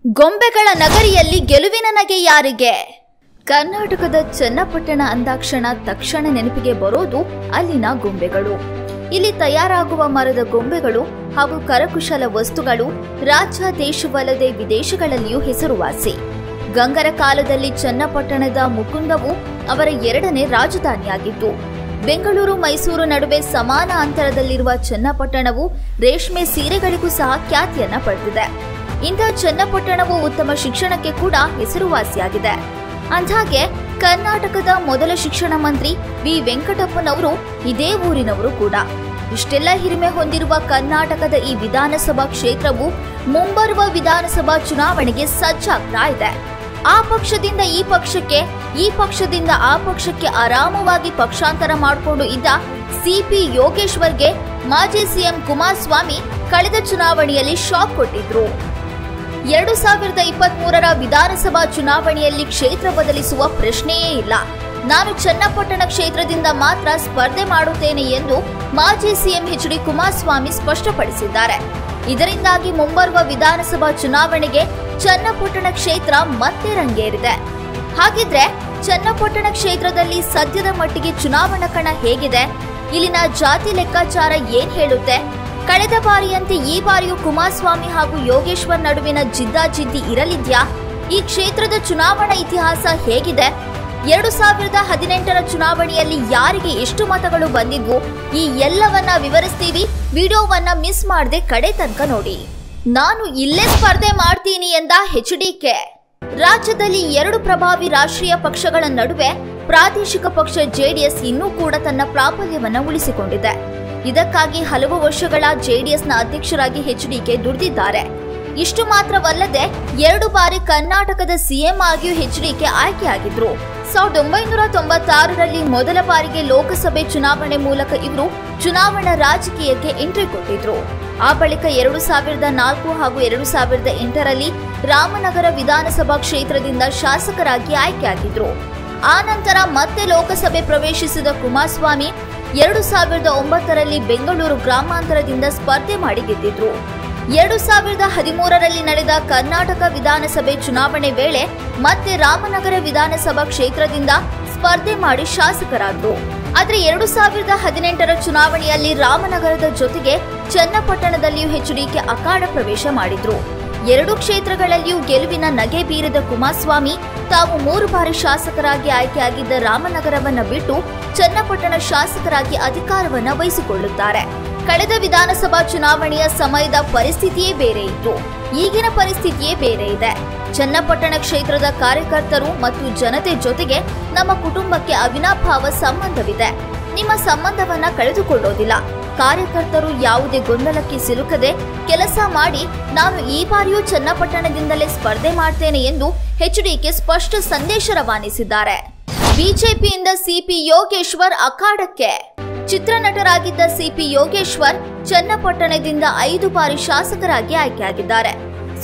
ಗೊಂಬೆಗಳ ನಗರಿಯಲ್ಲಿ ಗೆಲುವಿನ ನಗೆ ಯಾರಿಗೆ? ಕರ್ನಾಟಕದ ಚನ್ನಪಟ್ಟಣ ಅಂದಾಕ್ಷಣ ತಕ್ಷಣ ನೆನಪಿಗೆ ಬರೋದು ಅಲ್ಲಿನ ಗೊಂಬೆಗಳು. ಇಲ್ಲಿ ತಯಾರಾಗುವ ಮರದ ಗೊಂಬೆಗಳು ಹಾಗೂ ಕರಕುಶಲ ವಸ್ತುಗಳು ರಾಜ್ಯ ದೇಶವಲ್ಲದೆ ವಿದೇಶಗಳಲ್ಲಿಯೂ ಹೆಸರುವಾಸಿ. ಗಂಗರ ಕಾಲದಲ್ಲಿ ಚನ್ನಪಟ್ಟಣದ ಮುಕುಂದವು ಅವರ ಎರಡನೇ ರಾಜಧಾನಿಯಾಗಿತ್ತು. ಬೆಂಗಳೂರು ಮೈಸೂರು ನಡುವೆ ಸಮಾನ ಅಂತರದಲ್ಲಿರುವ ಚನ್ನಪಟ್ಟಣವು ರೇಷ್ಮೆ ಸೀರೆಗಳಿಗೂ ಸಹ ಖ್ಯಾತಿಯನ್ನ ಪಡೆದಿದೆ. ಇಂಥ ಚನ್ನಪಟ್ಟಣವು ಉತ್ತಮ ಶಿಕ್ಷಣಕ್ಕೆ ಕೂಡ ಹೆಸರುವಾಸಿಯಾಗಿದೆ. ಅಂದ್ಹಾಗೆ ಕರ್ನಾಟಕದ ಮೊದಲ ಶಿಕ್ಷಣ ಮಂತ್ರಿ ವಿ ವೆಂಕಟಪ್ಪನವರು ಇದೇ ಊರಿನವರು ಕೂಡ. ಇಷ್ಟೆಲ್ಲ ಹಿರಿಮೆ ಹೊಂದಿರುವ ಕರ್ನಾಟಕದ ಈ ವಿಧಾನಸಭಾ ಕ್ಷೇತ್ರವು ಮುಂಬರುವ ವಿಧಾನಸಭಾ ಚುನಾವಣೆಗೆ ಸಜ್ಜಾಗ್ತಾ ಇದೆ. ಆ ಪಕ್ಷದಿಂದ ಈ ಪಕ್ಷಕ್ಕೆ, ಈ ಪಕ್ಷದಿಂದ ಆ ಪಕ್ಷಕ್ಕೆ ಆರಾಮವಾಗಿ ಪಕ್ಷಾಂತರ ಮಾಡಿಕೊಂಡು ಇದ್ದ ಸಿಪಿ ಯೋಗೇಶ್ವರ್ಗೆ ಮಾಜಿ ಸಿಎಂ ಕುಮಾರಸ್ವಾಮಿ ಕಳೆದ ಚುನಾವಣೆಯಲ್ಲಿ ಶಾಕ್ ಕೊಟ್ಟಿದ್ರು. 2023ರ ವಿಧಾನಸಭಾ ಚುನಾವಣೆಯಲ್ಲಿ ಕ್ಷೇತ್ರ ಬದಲಿಸುವ ಪ್ರಶ್ನೆಯೇ ಇಲ್ಲ, ನಾನು ಚನ್ನಪಟ್ಟಣ ಕ್ಷೇತ್ರದಿಂದ ಮಾತ್ರ ಸ್ಪರ್ಧೆ ಮಾಡುತ್ತೇನೆ ಎಂದು ಮಾಜಿ ಸಿಎಂ ಎಚ್.ಡಿ. ಕುಮಾರಸ್ವಾಮಿ ಸ್ಪಷ್ಟಪಡಿಸಿದ್ದಾರೆ. ಇದರಿಂದಾಗಿ ಮುಂಬರುವ ವಿಧಾನಸಭಾ ಚುನಾವಣೆಗೆ ಚನ್ನಪಟ್ಟಣ ಕ್ಷೇತ್ರ ಮತ್ತೆ ರಂಗೇರಿದೆ. ಹಾಗಿದ್ರೆ ಚನ್ನಪಟ್ಟಣ ಕ್ಷೇತ್ರದಲ್ಲಿ ಸದ್ಯದ ಮಟ್ಟಿಗೆ ಚುನಾವಣಾ ಕಣ ಹೇಗಿದೆ? ಇಲ್ಲಿನ ಜಾತಿ ಲೆಕ್ಕಾಚಾರ ಏನ್ ಹೇಳುತ್ತೆ? ಕಳೆದ ಬಾರಿಯಂತೆ ಈ ಬಾರಿಯೂ ಕುಮಾರಸ್ವಾಮಿ ಹಾಗೂ ಯೋಗೇಶ್ವರ್ ನಡುವಿನ ಜಿದ್ದಾಜಿದ್ದಿ ಇರಲಿದ್ಯಾ? ಈ ಕ್ಷೇತ್ರದ ಚುನಾವಣಾ ಇತಿಹಾಸ ಹೇಗಿದೆ? 2018ರ ಚುನಾವಣೆಯಲ್ಲಿ ಯಾರಿಗೆ ಎಷ್ಟು ಮತಗಳು ಬಂದಿದ್ವು? ಈ ಎಲ್ಲವನ್ನ ವಿವರಿಸ್ತೀವಿ. ವಿಡಿಯೋವನ್ನ ಮಿಸ್ ಮಾಡದೆ ಕಡೆ ತನಕ ನೋಡಿ. ನಾನು ಇಲ್ಲೇ ಸ್ಪರ್ಧೆ ಮಾಡ್ತೀನಿ ಎಂದ ಎಚ್.ಡಿ.ಕೆ. ರಾಜ್ಯದಲ್ಲಿ ಎರಡು ಪ್ರಭಾವಿ ರಾಷ್ಟ್ರೀಯ ಪಕ್ಷಗಳ ನಡುವೆ ಪ್ರಾದೇಶಿಕ ಪಕ್ಷ ಜೆಡಿಎಸ್ ಇನ್ನೂ ಕೂಡ ತನ್ನ ಪ್ರಾಬಲ್ಯವನ್ನ ಉಳಿಸಿಕೊಂಡಿದೆ. ಇದಕ್ಕಾಗಿ ಹಲವು ವರ್ಷಗಳ ಜೆಡಿಎಸ್ನ ಅಧ್ಯಕ್ಷರಾಗಿ ಎಚ್.ಡಿ.ಕೆ ದುಡಿದಿದ್ದಾರೆ. ಇಷ್ಟು ಮಾತ್ರವಲ್ಲದೆ 2 ಬಾರಿ ಕರ್ನಾಟಕದ ಸಿಎಂ ಆಗಿಯೂ ಎಚ್.ಡಿ.ಕೆ ಆಯ್ಕೆಯಾಗಿದ್ರು. 1996ರಲ್ಲಿ ಮೊದಲ ಬಾರಿಗೆ ಲೋಕಸಭೆ ಚುನಾವಣೆ ಮೂಲಕ ಇವರು ಚುನಾವಣಾ ರಾಜಕೀಯಕ್ಕೆ ಎಂಟ್ರಿ ಕೊಟ್ಟಿದ್ರು. ಆ ಬಳಿಕ 2004 ಹಾಗೂ 2008ರಲ್ಲಿ ರಾಮನಗರ ವಿಧಾನಸಭಾ ಕ್ಷೇತ್ರದಿಂದ ಶಾಸಕರಾಗಿ ಆಯ್ಕೆಯಾಗಿದ್ರು. ಆ ನಂತರ ಮತ್ತೆ ಲೋಕಸಭೆ ಪ್ರವೇಶಿಸಿದ ಕುಮಾರಸ್ವಾಮಿ 2009ರಲ್ಲಿ ಬೆಂಗಳೂರು ಗ್ರಾಮಾಂತರದಿಂದ ಸ್ಪರ್ಧೆ ಮಾಡಿ ಗೆದ್ದಿದ್ರು. 2013ರಲ್ಲಿ ನಡೆದ ಕರ್ನಾಟಕ ವಿಧಾನಸಭೆ ಚುನಾವಣೆ ವೇಳೆ ಮತ್ತೆ ರಾಮನಗರ ವಿಧಾನಸಭಾ ಕ್ಷೇತ್ರದಿಂದ ಸ್ಪರ್ಧೆ ಮಾಡಿ ಶಾಸಕರಾದ್ರು. ಆದ್ರೆ 2018ರ ಚುನಾವಣೆಯಲ್ಲಿ ರಾಮನಗರದ ಜೊತೆಗೆ ಚನ್ನಪಟ್ಟಣದಲ್ಲಿಯೂ ಎಚ್.ಡಿ.ಕೆ ಅಖಾಡ ಪ್ರವೇಶ ಮಾಡಿದ್ರು. 2 ಕ್ಷೇತ್ರಗಳಲ್ಲಿಯೂ ಗೆಲುವಿನ ನಗೆ ಬೀರಿದ ಕುಮಾರಸ್ವಾಮಿ ತಾವು 3 ಬಾರಿ ಶಾಸಕರಾಗಿ ಆಯ್ಕೆಯಾಗಿದ್ದ ರಾಮನಗರವನ್ನ ಬಿಟ್ಟು ಚನ್ನಪಟ್ಟಣ ಶಾಸಕರಾಗಿ ಅಧಿಕಾರವನ್ನ ವಹಿಸಿಕೊಳ್ಳುತ್ತಾರೆ. ಕಳೆದ ವಿಧಾನಸಭಾ ಚುನಾವಣೆಯ ಸಮಯದ ಪರಿಸ್ಥಿತಿಯೇ ಬೇರೆ ಇತ್ತು, ಈಗಿನ ಪರಿಸ್ಥಿತಿಯೇ ಬೇರೆ ಇದೆ. ಚನ್ನಪಟ್ಟಣ ಕ್ಷೇತ್ರದ ಕಾರ್ಯಕರ್ತರು ಮತ್ತು ಜನತೆ ಜೊತೆಗೆ ನಮ್ಮ ಕುಟುಂಬಕ್ಕೆ ಅವಿನಾಭಾವ ಸಂಬಂಧವಿದೆ. ನಿಮ್ಮ ಸಂಬಂಧವನ್ನ ಕಳೆದುಕೊಳ್ಳೋದಿಲ್ಲ. ಕಾರ್ಯಕರ್ತರು ಯಾವುದೇ ಗೊಂದಲಕ್ಕೆ ಸಿಲುಕದೆ ಕೆಲಸ ಮಾಡಿ ನಾನು ಈ ಬಾರಿಯೂ ಚನ್ನಪಟ್ಟಣದಿಂದಲೇ ಸ್ಪರ್ಧೆ ಮಾಡ್ತೇನೆ ಎಂದು ಎಚ್.ಡಿ.ಕೆ ಸ್ಪಷ್ಟ ಸಂದೇಶ ರವಾನಿಸಿದ್ದಾರೆ. ಬಿಜೆಪಿಯಿಂದ ಸಿಪಿ ಯೋಗೇಶ್ವರ್ ಅಖಾಡಕ್ಕೆ. ಚಿತ್ರನಟರಾಗಿದ್ದ ಸಿಪಿ ಯೋಗೇಶ್ವರ್ ಚನ್ನಪಟ್ಟಣದಿಂದ 5 ಬಾರಿ ಶಾಸಕರಾಗಿ ಆಯ್ಕೆಯಾಗಿದ್ದಾರೆ.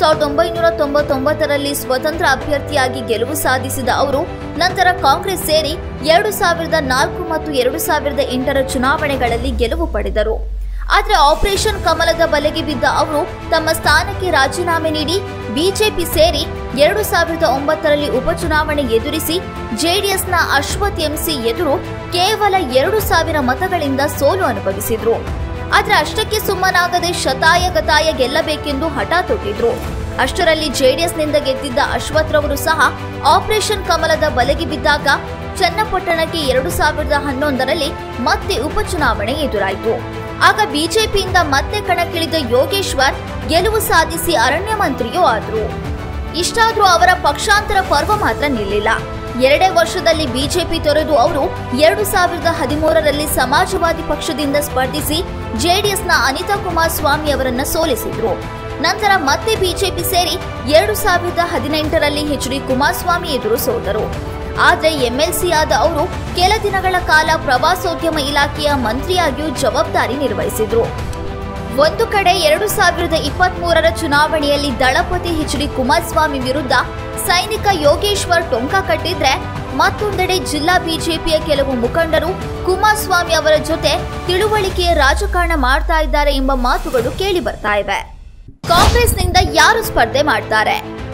1999ರಲ್ಲಿ ಸ್ವತಂತ್ರ ಅಭ್ಯರ್ಥಿಯಾಗಿ ಗೆಲುವು ಸಾಧಿಸಿದ ಅವರು ನಂತರ ಕಾಂಗ್ರೆಸ್ ಸೇರಿ 2004 ಮತ್ತು 2008ರ ಚುನಾವಣೆಗಳಲ್ಲಿ ಗೆಲುವು ಪಡೆದರು. ಆದರೆ ಆಪರೇಷನ್ ಕಮಲದ ಬಲೆಗೆ ಬಿದ್ದ ಅವರು ತಮ್ಮ ಸ್ಥಾನಕ್ಕೆ ರಾಜೀನಾಮೆ ನೀಡಿ ಬಿಜೆಪಿ ಸೇರಿ 2009ರಲ್ಲಿ ಉಪಚುನಾವಣೆ ಎದುರಿಸಿ ಜೆಡಿಎಸ್ನ ಅಶ್ವಥ್ ಎಂಸಿ ಎದುರು ಕೇವಲ 2,000 ಮತಗಳಿಂದ ಸೋಲು ಅನುಭವಿಸಿದ್ರು. ಆದ್ರೆ ಅಷ್ಟಕ್ಕೆ ಸುಮ್ಮನಾಗದೆ ಶತಾಯಗತಾಯ ಗೆಲ್ಲಬೇಕೆಂದು ಹಠ ತೊಟ್ಟಿದ್ರು. ಅಷ್ಟರಲ್ಲಿ ಜೆಡಿಎಸ್ನಿಂದ ಗೆದ್ದಿದ್ದ ಅಶ್ವಥ್ ರವರು ಸಹ ಆಪರೇಷನ್ ಕಮಲದ ಬಲೆಗೆ ಬಿದ್ದಾಗ ಚನ್ನಪಟ್ಟಣಕ್ಕೆ 2011ರಲ್ಲಿ ಮತ್ತೆ ಉಪಚುನಾವಣೆ ಎದುರಾಯಿತು. ಆಗ ಬಿಜೆಪಿಯಿಂದ ಮತ್ತೆ ಕಣಕ್ಕಿಳಿದ ಯೋಗೇಶ್ವರ್ ಗೆಲುವು ಸಾಧಿಸಿ ಅರಣ್ಯ ಮಂತ್ರಿಯೂ ಆದ್ರು. ಇಷ್ಟಾದ್ರೂ ಅವರ ಪಕ್ಷಾಂತರ ಪರ್ವ ಮಾತ್ರ ನಿಲ್ಲಿಲ್ಲ. 2 ವರ್ಷದಲ್ಲಿ ಬಿಜೆಪಿ ತೊರೆದು ಅವರು 2013ರಲ್ಲಿ ಸಮಾಜವಾದಿ ಪಕ್ಷದಿಂದ ಸ್ಪರ್ಧಿಸಿ ಜೆಡಿಎಸ್ನ ಅನಿತಾ ಕುಮಾರಸ್ವಾಮಿ ಅವರನ್ನ ಸೋಲಿಸಿದ್ರು. ನಂತರ ಮತ್ತೆ ಬಿಜೆಪಿ ಸೇರಿ 2018ರಲ್ಲಿ ಎಚ್.ಡಿ. ಕುಮಾರಸ್ವಾಮಿ ಎದುರು ಸೋತರು. ಆದರೆ ಎಂಎಲ್ಸಿ ಆದ ಅವರು ಕೆಲ ದಿನಗಳ ಕಾಲ ಪ್ರವಾಸೋದ್ಯಮ ಇಲಾಖೆಯ ಮಂತ್ರಿಯಾಗಿಯೂ ಜವಾಬ್ದಾರಿ ನಿರ್ವಹಿಸಿದ್ರು. ಒಂದು ಕಡೆ 2023ರ ಚುನಾವಣೆಯಲ್ಲಿ ದಳಪತಿ ಎಚ್.ಡಿ. ಕುಮಾರಸ್ವಾಮಿ ವಿರುದ್ಧ ಸೈನಿಕ ಯೋಗೇಶ್ವರ್ ಟೊಂಕ ಕಟ್ಟಿದ್ರೆ, ಮತ್ತೊಂದೆಡೆ ಜಿಲ್ಲಾ ಬಿಜೆಪಿಯ ಕೆಲವು ಮುಖಂಡರು ಕುಮಾರಸ್ವಾಮಿ ಅವರ ಜೊತೆ ತಿಳುವಳಿಕೆಯ ರಾಜಕಾರಣ ಮಾಡ್ತಾ ಇದ್ದಾರೆ ಎಂಬ ಮಾತುಗಳು ಕೇಳಿ ಬರ್ತಾ ಇವೆ. ಕಾಂಗ್ರೆಸ್ನಿಂದ ಯಾರು ಸ್ಪರ್ಧೆ ಮಾಡ್ತಾರೆ?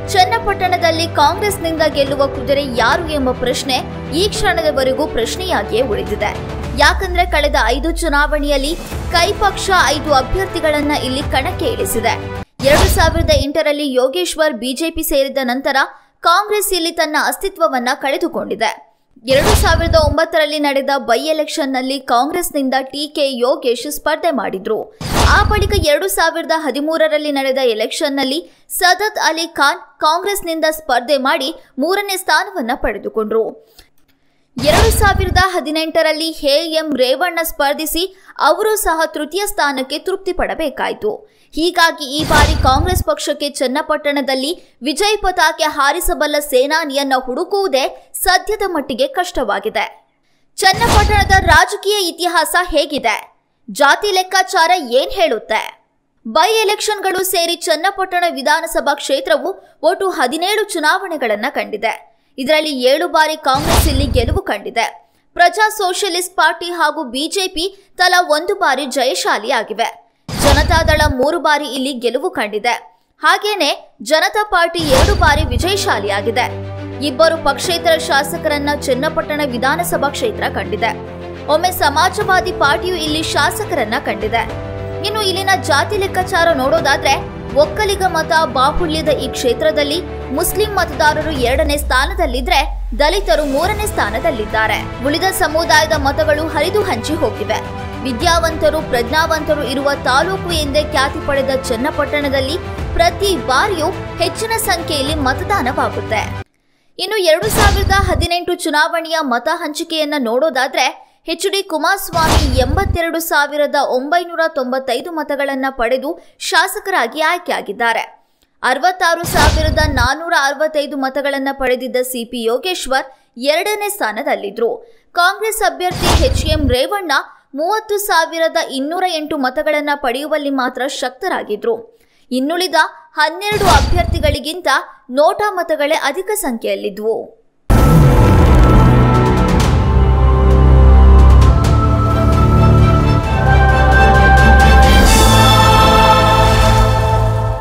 ಚನ್ನಪಟ್ಟಣದಲ್ಲಿ ಕಾಂಗ್ರೆಸ್ನಿಂದ ಗೆಲ್ಲುವ ಕುದುರೆ ಯಾರು ಎಂಬ ಪ್ರಶ್ನೆ ಈ ಕ್ಷಣದವರೆಗೂ ಪ್ರಶ್ನೆಯಾಗಿಯೇ ಉಳಿದಿದೆ. ಯಾಕಂದ್ರೆ ಕಳೆದ 5 ಚುನಾವಣೆಯಲ್ಲಿ ಕೈಪಕ್ಷ 5 ಅಭ್ಯರ್ಥಿಗಳನ್ನ ಇಲ್ಲಿ ಕಣಕ್ಕೆ ಇಳಿಸಿದೆ. 2008ರಲ್ಲಿ ಯೋಗೇಶ್ವರ್ ಬಿಜೆಪಿ ಸೇರಿದ ನಂತರ ಕಾಂಗ್ರೆಸ್ ಇಲ್ಲಿ ತನ್ನ ಅಸ್ತಿತ್ವವನ್ನ ಕಳೆದುಕೊಂಡಿದೆ. 2009ರಲ್ಲಿ ನಡೆದ ಬೈ ಎಲೆಕ್ಷನ್ನಲ್ಲಿ ಕಾಂಗ್ರೆಸ್ನಿಂದ ಟಿಕೆ ಯೋಗೇಶ್ ಸ್ಪರ್ಧೆ ಮಾಡಿದ್ರು. ಆ ಬಳಿಕ 2013ರಲ್ಲಿ ನಡೆದ ಎಲೆಕ್ಷನ್ನಲ್ಲಿ ಸದತ್ ಅಲಿ ಖಾನ್ ಕಾಂಗ್ರೆಸ್ನಿಂದ ಸ್ಪರ್ಧೆ ಮಾಡಿ 3ನೇ ಸ್ಥಾನವನ್ನ ಪಡೆದುಕೊಂಡ್ರು. 2018ರಲ್ಲಿ ಎಂ ರೇವಣ್ಣ ಸ್ಪರ್ಧಿಸಿ ಅವರು ಸಹ ತೃತೀಯ ಸ್ಥಾನಕ್ಕೆ ತೃಪ್ತಿ ಪಡಬೇಕಾಯಿತು. ಹೀಗಾಗಿ ಈ ಬಾರಿ ಕಾಂಗ್ರೆಸ್ ಪಕ್ಷಕ್ಕೆ ಚನ್ನಪಟ್ಟಣದಲ್ಲಿ ವಿಜಯ ಪತಾಕೆ ಹಾರಿಸಬಲ್ಲ ಸೇನಾನಿಯನ್ನ ಹುಡುಕುವುದೇ ಸದ್ಯದ ಮಟ್ಟಿಗೆ ಕಷ್ಟವಾಗಿದೆ. ಚನ್ನಪಟ್ಟಣದ ರಾಜಕೀಯ ಇತಿಹಾಸ ಹೇಗಿದೆ? ಜಾತಿ ಲೆಕ್ಕಾಚಾರ ಏನ್ ಹೇಳುತ್ತೆ? ಬೈ ಎಲೆಕ್ಷನ್ಗಳು ಸೇರಿ ಚನ್ನಪಟ್ಟಣ ವಿಧಾನಸಭಾ ಕ್ಷೇತ್ರವು ಒಟ್ಟು 17 ಚುನಾವಣೆಗಳನ್ನ ಕಂಡಿದೆ. ಇದರಲ್ಲಿ 7 ಬಾರಿ ಕಾಂಗ್ರೆಸ್ ಇಲ್ಲಿ ಗೆಲುವು ಕಂಡಿದೆ. ಪ್ರಜಾ ಸೋಷಿಯಲಿಸ್ಟ್ ಪಾರ್ಟಿ ಹಾಗೂ ಬಿಜೆಪಿ ತಲಾ 1 ಬಾರಿ ಜಯಶಾಲಿಯಾಗಿವೆ. ಜನತಾದಳ 3 ಬಾರಿ ಇಲ್ಲಿ ಗೆಲುವು ಕಂಡಿದೆ. ಹಾಗೇನೆ ಜನತಾ ಪಾರ್ಟಿ 2 ಬಾರಿ ವಿಜಯಶಾಲಿಯಾಗಿದೆ. 2 ಪಕ್ಷೇತರ ಶಾಸಕರನ್ನ ಚನ್ನಪಟ್ಟಣ ವಿಧಾನಸಭಾ ಕ್ಷೇತ್ರ ಕಂಡಿದೆ. ಒಮ್ಮೆ ಸಮಾಜವಾದಿ ಪಾರ್ಟಿಯು ಇಲ್ಲಿ ಶಾಸಕರನ್ನ ಕಂಡಿದೆ. ಇನ್ನು ಇಲ್ಲಿನ ಜಾತಿ ಲೆಕ್ಕಾಚಾರ ನೋಡೋದಾದ್ರೆ ಒಕ್ಕಲಿಗ ಮತ ಬಾಹುಳ್ಯದ ಈ ಕ್ಷೇತ್ರದಲ್ಲಿ ಮುಸ್ಲಿಂ ಮತದಾರರು 2ನೇ ಸ್ಥಾನದಲ್ಲಿದ್ರೆ ದಲಿತರು 3ನೇ ಸ್ಥಾನದಲ್ಲಿದ್ದಾರೆ. ಉಳಿದ ಸಮುದಾಯದ ಮತಗಳು ಹರಿದು ಹಂಚಿ ಹೋಗಿವೆ. ವಿದ್ಯಾವಂತರು ಪ್ರಜ್ಞಾವಂತರು ಇರುವ ತಾಲೂಕು ಎಂದೇ ಖ್ಯಾತಿ ಪಡೆದ ಚನ್ನಪಟ್ಟಣದಲ್ಲಿ ಪ್ರತಿ ಬಾರಿಯೂ ಹೆಚ್ಚಿನ ಸಂಖ್ಯೆಯಲ್ಲಿ ಮತದಾನವಾಗುತ್ತೆ. ಇನ್ನು 2018 ಚುನಾವಣೆಯ ಮತ ಹಂಚಿಕೆಯನ್ನ ನೋಡೋದಾದ್ರೆ ಎಚ್.ಡಿ. ಕುಮಾರಸ್ವಾಮಿ 82,995 ಮತಗಳನ್ನ ಪಡೆದು ಶಾಸಕರಾಗಿ ಆಯ್ಕೆಯಾಗಿದ್ದಾರೆ. 66,465 ಮತಗಳನ್ನ ಪಡೆದಿದ್ದ ಸಿಪಿ ಯೋಗೇಶ್ವರ್ 2ನೇ ಸ್ಥಾನದಲ್ಲಿದ್ರು. ಕಾಂಗ್ರೆಸ್ ಅಭ್ಯರ್ಥಿ ಎಂ ರೇವಣ್ಣ 30,208 ಮತಗಳನ್ನ ಪಡೆಯುವಲ್ಲಿ ಮಾತ್ರ ಶಕ್ತರಾಗಿದ್ರು. ಇನ್ನುಳಿದ 12 ಅಭ್ಯರ್ಥಿಗಳಿಗಿಂತ ನೋಟಾ ಮತಗಳೇ ಅಧಿಕ ಸಂಖ್ಯೆಯಲ್ಲಿದ್ವು.